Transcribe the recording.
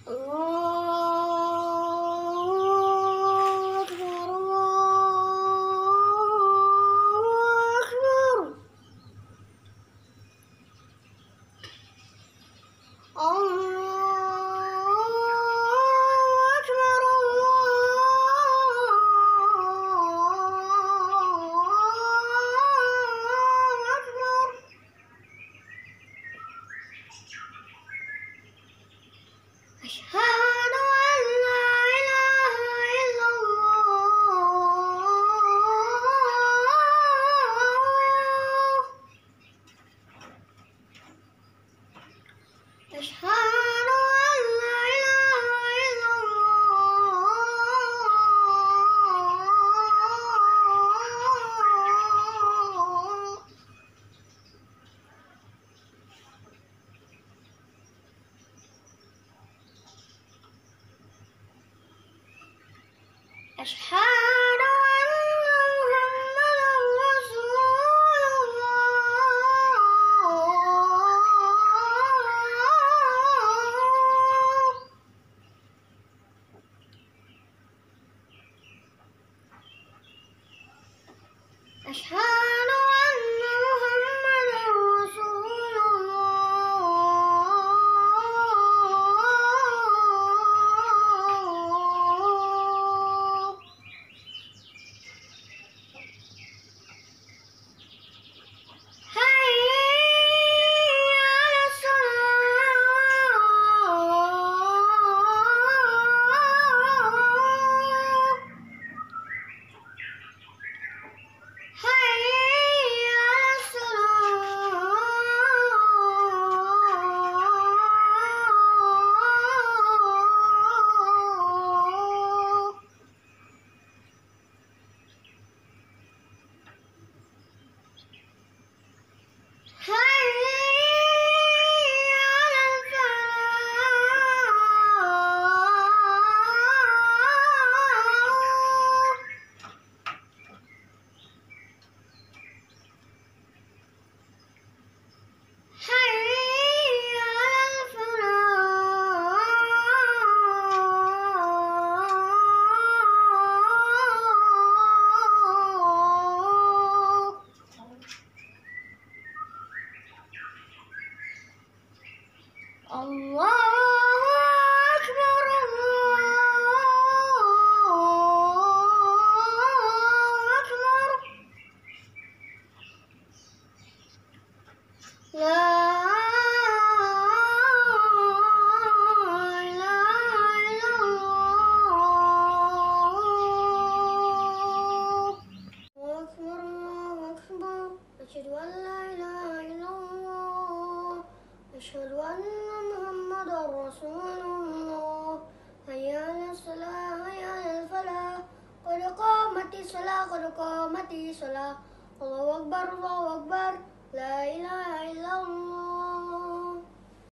الله أكبر الله أكبر أشهد أن لا إله إلا الله أشهد أن لا إله إلا الله أشهد أن محمدا رسول الله أشهد أن محمدا رسول الله حي على الصلاة حي على الصلاة حي على الفلاح حي على الفلاح الله أكبر الله أكبر لا إله إلا الله أكبر الله أكبر أشهد أن لا إله إلا الله أشهد أن محمدا رسول الله حي على الصلاة حي على الفلاح قد قامت الصلاة قد قامت الصلاة الله أكبر لا إله إلا الله